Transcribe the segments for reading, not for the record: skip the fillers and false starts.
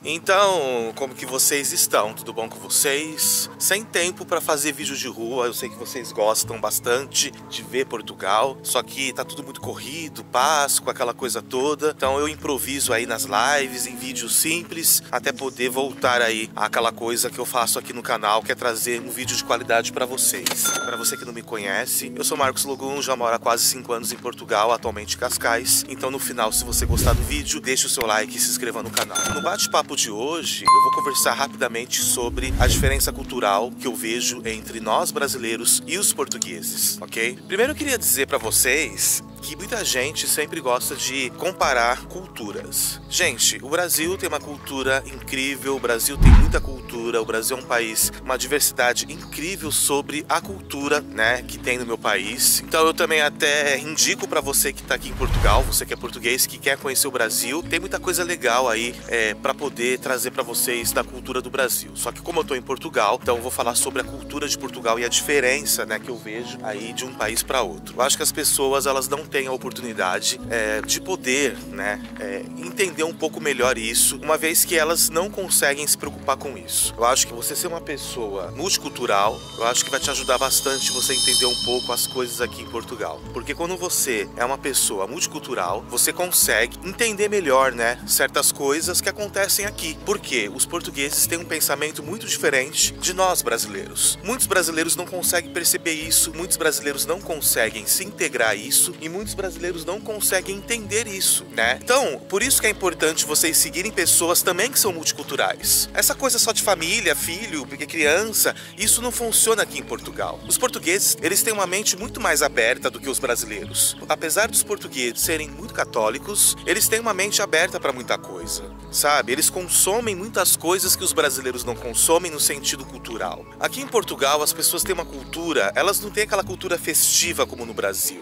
Então, como que vocês estão? Tudo bom com vocês? Sem tempo para fazer vídeo de rua, eu sei que vocês gostam bastante de ver Portugal, só que tá tudo muito corrido, Páscoa, aquela coisa toda. Então eu improviso aí nas lives, em vídeos simples, até poder voltar aí àquela coisa que eu faço aqui no canal, que é trazer um vídeo de qualidade para vocês. Para você que não me conhece, eu sou Marcos Logum, já moro há quase 5 anos em Portugal, atualmente em Cascais. Então no final, se você gostar do vídeo, deixe o seu like e se inscreva no canal. No bate-papo de hoje, eu vou conversar rapidamente sobre a diferença cultural que eu vejo entre nós brasileiros e os portugueses, ok? Primeiro eu queria dizer para vocês que muita gente sempre gosta de comparar culturas. Gente, o Brasil tem uma cultura incrível, o Brasil tem muita cultura, o Brasil é um país, uma diversidade incrível sobre a cultura, né, que tem no meu país. Então eu também até indico para você que tá aqui em Portugal, você que é português, que quer conhecer o Brasil, tem muita coisa legal aí para poder trazer para vocês da cultura do Brasil. Só que como eu tô em Portugal, então eu vou falar sobre a cultura de Portugal e a diferença, né, que eu vejo aí de um país para outro. Eu acho que as pessoas, elas não têm a oportunidade de poder, né, entender um pouco melhor isso, uma vez que elas não conseguem se preocupar com isso. Eu acho que você ser uma pessoa multicultural, eu acho que vai te ajudar bastante você entender um pouco as coisas aqui em Portugal. Porque quando você é uma pessoa multicultural, você consegue entender melhor, né, certas coisas que acontecem aqui. Porque os portugueses têm um pensamento muito diferente de nós brasileiros. Muitos brasileiros não conseguem perceber isso, muitos brasileiros não conseguem se integrar a isso e muitos brasileiros não conseguem entender isso, né? Então, por isso que é importante vocês seguirem pessoas também que são multiculturais. Essa coisa só de família, filho, porque criança, isso não funciona aqui em Portugal. Os portugueses, eles têm uma mente muito mais aberta do que os brasileiros. Apesar dos portugueses serem muito católicos, eles têm uma mente aberta para muita coisa, sabe? Eles consomem muitas coisas que os brasileiros não consomem no sentido cultural. Aqui em Portugal, as pessoas têm uma cultura, elas não têm aquela cultura festiva como no Brasil,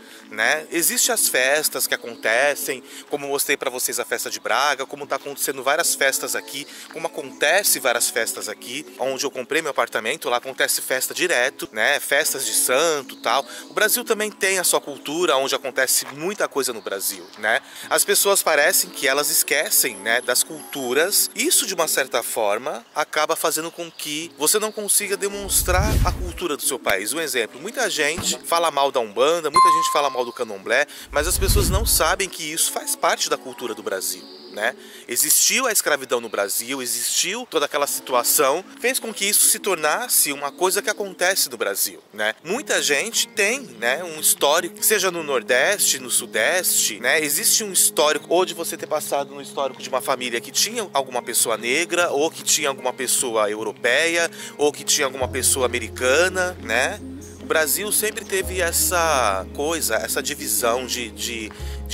né? Existem as festas que acontecem, como mostrei para vocês a festa de Braga, como está acontecendo várias festas aqui, como acontece várias festas aqui, onde eu comprei meu apartamento, lá acontece festa direto, né? Festas de santo, tal. O Brasil também tem a sua cultura, onde acontece muita coisa no Brasil, né? As pessoas parecem que elas esquecem, né, das culturas. Isso de uma certa forma acaba fazendo com que você não consiga demonstrar a cultura do seu país. Um exemplo, muita gente fala mal da Umbanda, muita gente fala mal do Candomblé, mas as pessoas não sabem que isso faz parte da cultura do Brasil, né? Existiu a escravidão no Brasil, existiu toda aquela situação, fez com que isso se tornasse uma coisa que acontece no Brasil, né? Muita gente tem, né, um histórico, seja no Nordeste, no Sudeste, né? Existe um histórico, ou de você ter passado no histórico de uma família que tinha alguma pessoa negra, ou que tinha alguma pessoa europeia, ou que tinha alguma pessoa americana, né? O Brasil sempre teve essa coisa, essa divisão de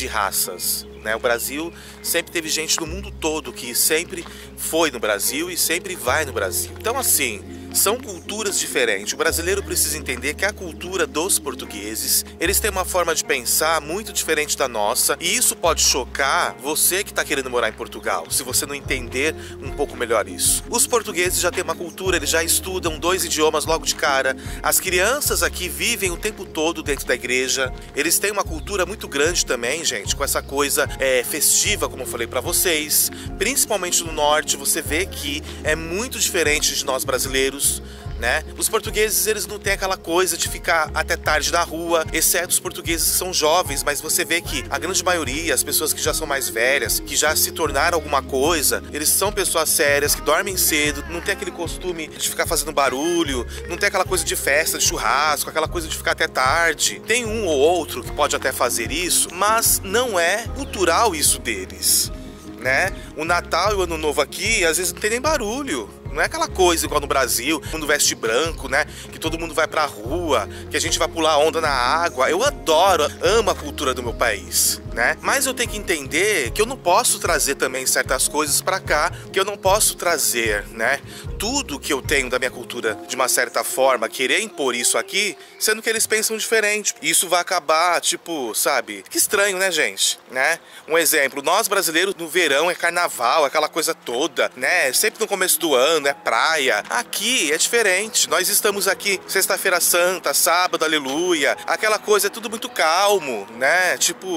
raças, né? O Brasil sempre teve gente no mundo todo que sempre foi no Brasil e sempre vai no Brasil. Então, assim, são culturas diferentes. O brasileiro precisa entender que a cultura dos portugueses, eles têm uma forma de pensar muito diferente da nossa, e isso pode chocar você que está querendo morar em Portugal, se você não entender um pouco melhor isso. Os portugueses já têm uma cultura, eles já estudam 2 idiomas logo de cara. As crianças aqui vivem o tempo todo dentro da igreja. Eles têm uma cultura muito grande também, gente, com essa coisa festiva, como eu falei para vocês. Principalmente no norte, você vê que é muito diferente de nós brasileiros, né? Os portugueses, eles não têm aquela coisa de ficar até tarde na rua, exceto os portugueses que são jovens, mas você vê que a grande maioria, as pessoas que já são mais velhas, que já se tornaram alguma coisa, eles são pessoas sérias, que dormem cedo, não tem aquele costume de ficar fazendo barulho, não tem aquela coisa de festa, de churrasco, aquela coisa de ficar até tarde. Tem um ou outro que pode até fazer isso, mas não é cultural isso deles, né? O Natal e o Ano Novo aqui, às vezes não tem nem barulho. Não é aquela coisa igual no Brasil, todo mundo veste branco, né? Que todo mundo vai pra rua, que a gente vai pular onda na água. Eu adoro, amo a cultura do meu país, né? Mas eu tenho que entender que eu não posso trazer também certas coisas pra cá, que eu não posso trazer, né, tudo que eu tenho da minha cultura de uma certa forma, querer impor isso aqui, sendo que eles pensam diferente. Isso vai acabar, tipo, sabe? Que estranho, né, gente? Né? Um exemplo, nós brasileiros no verão é carnaval, aquela coisa toda, né? Sempre no começo do ano, é praia. Aqui é diferente. Nós estamos aqui sexta-feira santa, sábado, aleluia. Aquela coisa é tudo muito calmo, né? Tipo, se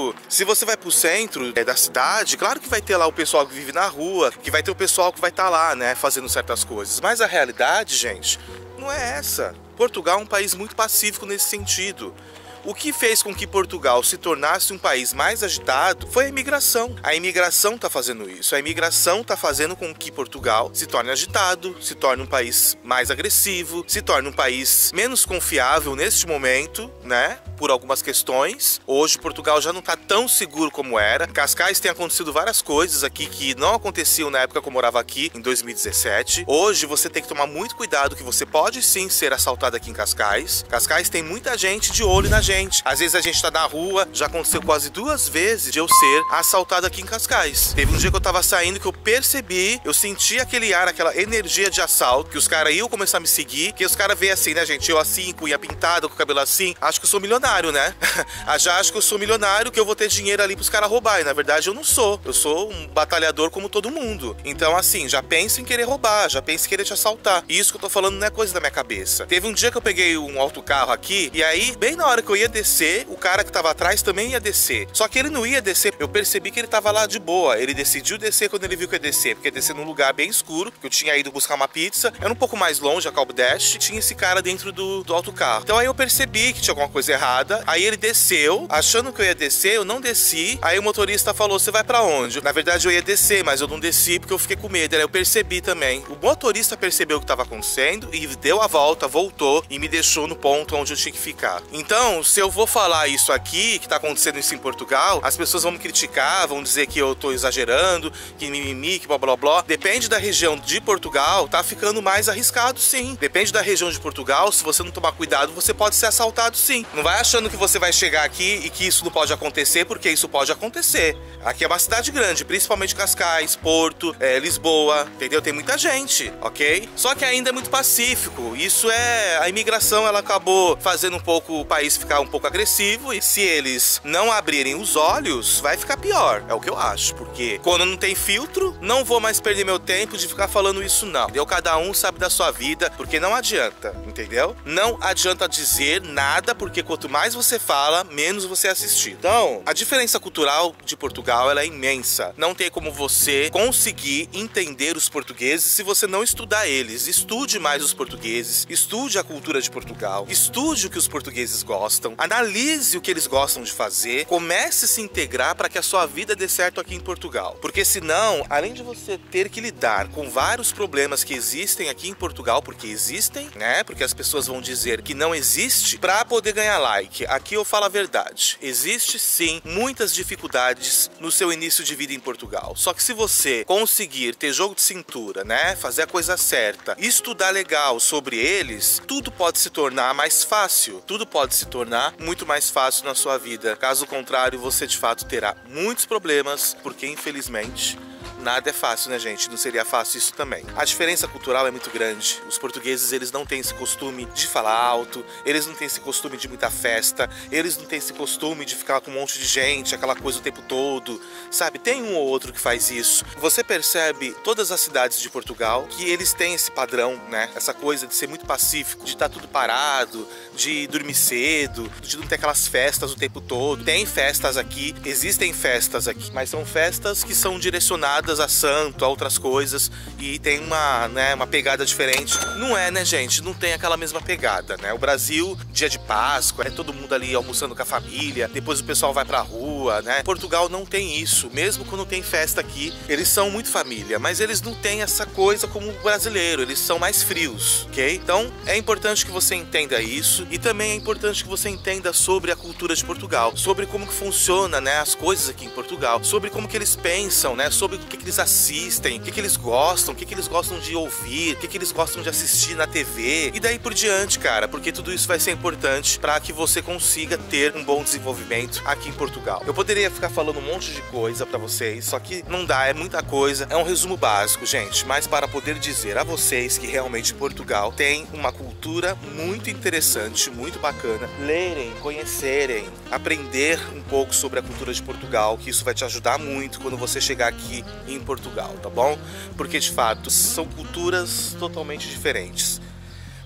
Se você vai pro centro da cidade, claro que vai ter lá o pessoal que vive na rua, que vai ter o pessoal que vai estar lá, né, fazendo certas coisas. Mas a realidade, gente, não é essa. Portugal é um país muito pacífico nesse sentido. O que fez com que Portugal se tornasse um país mais agitado foi a imigração. A imigração está fazendo isso. A imigração está fazendo com que Portugal se torne agitado, se torne um país mais agressivo, se torne um país menos confiável neste momento, né? Por algumas questões. Hoje Portugal já não está tão seguro como era. Em Cascais tem acontecido várias coisas aqui que não aconteciam na época que eu morava aqui, em 2017. Hoje você tem que tomar muito cuidado, que você pode sim ser assaltado aqui em Cascais. Cascais tem muita gente de olho na gente. Às vezes a gente tá na rua, já aconteceu quase 2 vezes de eu ser assaltado aqui em Cascais. Teve um dia que eu tava saindo que eu percebi, eu senti aquele ar, aquela energia de assalto, que os caras iam começar a me seguir, que os caras veem assim, né, gente? Eu assim, com unha pintada, com o cabelo assim, acho que eu sou milionário, né? Já acho que eu sou milionário, que eu vou ter dinheiro ali pros caras roubar. E na verdade eu não sou. Eu sou um batalhador como todo mundo. Então assim, já pensa em querer roubar, já pensa em querer te assaltar. E isso que eu tô falando não é coisa da minha cabeça. Teve um dia que eu peguei um autocarro aqui, e aí, bem na hora que eu ia descer, o cara que tava atrás também ia descer. Só que ele não ia descer, eu percebi que ele tava lá de boa. Ele decidiu descer quando ele viu que ia descer, porque ia descer num lugar bem escuro, que eu tinha ido buscar uma pizza. Era um pouco mais longe, a Calbo Dash, tinha esse cara dentro do autocarro. Então aí eu percebi que tinha alguma coisa errada. Aí ele desceu, achando que eu ia descer, eu não desci. Aí o motorista falou, você vai pra onde? Na verdade eu ia descer, mas eu não desci porque eu fiquei com medo. Aí eu percebi também. O motorista percebeu o que estava acontecendo e deu a volta, voltou e me deixou no ponto onde eu tinha que ficar. Então, se eu vou falar isso aqui, que tá acontecendo isso em Portugal, as pessoas vão me criticar, vão dizer que eu tô exagerando, que mimimi, que blá blá blá. Depende da região de Portugal, tá ficando mais arriscado sim. Depende da região de Portugal, se você não tomar cuidado, você pode ser assaltado sim. Não vai achando que você vai chegar aqui e que isso não pode acontecer, porque isso pode acontecer. Aqui é uma cidade grande, principalmente Cascais, Porto, Lisboa, entendeu? Tem muita gente, ok? Só que ainda é muito pacífico. Isso é... A imigração, ela acabou fazendo um pouco o país ficar um pouco agressivo, e se eles não abrirem os olhos, vai ficar pior. É o que eu acho, porque quando não tem filtro, não vou mais perder meu tempo de ficar falando isso não. Entendeu? Cada um sabe da sua vida, porque não adianta, entendeu? Não adianta dizer nada, porque quanto mais você fala, menos você assistir. Então, a diferença cultural de Portugal, ela é imensa. Não tem como você conseguir entender os portugueses se você não estudar eles. Estude mais os portugueses, estude a cultura de Portugal, estude o que os portugueses gostam, analise o que eles gostam de fazer, comece a se integrar para que a sua vida dê certo aqui em Portugal. Porque senão, além de você ter que lidar com vários problemas que existem aqui em Portugal, porque existem, né? Porque as pessoas vão dizer que não existe para poder ganhar like. Aqui eu falo a verdade. Existe sim muitas dificuldades no seu início de vida em Portugal. Só que se você conseguir ter jogo de cintura, né? Fazer a coisa certa, estudar legal sobre eles, tudo pode se tornar mais fácil. Tudo pode se tornar muito mais fácil na sua vida. Caso contrário, você de fato terá muitos problemas, porque infelizmente nada é fácil, né, gente? Não seria fácil isso também. A diferença cultural é muito grande. Os portugueses, eles não têm esse costume de falar alto, eles não têm esse costume de muita festa, eles não têm esse costume de ficar com um monte de gente, aquela coisa o tempo todo, sabe? Tem um ou outro que faz isso. Você percebe todas as cidades de Portugal que eles têm esse padrão, né? Essa coisa de ser muito pacífico, de estar tudo parado, de dormir cedo, de não ter aquelas festas o tempo todo. Tem festas aqui, existem festas aqui, mas são festas que são direcionadas a santo, a outras coisas, e tem uma pegada diferente. Não é, né, gente? Não tem aquela mesma pegada, né? O Brasil, dia de Páscoa, é todo mundo ali almoçando com a família, depois o pessoal vai pra rua, né? Portugal não tem isso. Mesmo quando tem festa aqui, eles são muito família, mas eles não têm essa coisa como o brasileiro, eles são mais frios, ok? Então, é importante que você entenda isso, e também é importante que você entenda sobre a cultura de Portugal, sobre como que funciona, né, as coisas aqui em Portugal, sobre como que eles pensam, né, sobre o que eles assistem, o que eles gostam, o que eles gostam de ouvir, o que eles gostam de assistir na TV, e daí por diante, cara, porque tudo isso vai ser importante para que você consiga ter um bom desenvolvimento aqui em Portugal. Eu poderia ficar falando um monte de coisa para vocês, só que não dá, é muita coisa, é um resumo básico, gente, mas para poder dizer a vocês que realmente Portugal tem uma cultura muito interessante, muito bacana, lerem, conhecerem, aprender um pouco sobre a cultura de Portugal, que isso vai te ajudar muito quando você chegar aqui em Portugal, tá bom? Porque de fato são culturas totalmente diferentes.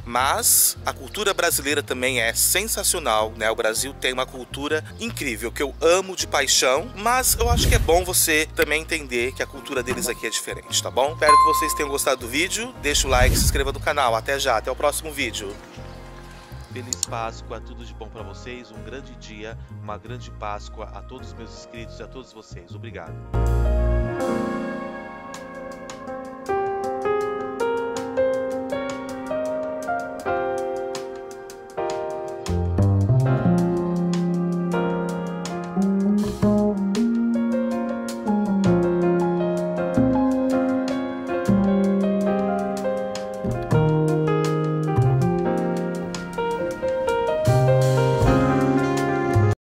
Mas a cultura brasileira também é sensacional, né? O Brasil tem uma cultura incrível, que eu amo de paixão, mas eu acho que é bom você também entender que a cultura deles aqui é diferente, tá bom? Espero que vocês tenham gostado do vídeo, deixa o like, se inscreva no canal. Até já, até o próximo vídeo. Feliz Páscoa, tudo de bom para vocês, um grande dia, uma grande Páscoa a todos os meus inscritos e a todos vocês. Obrigado.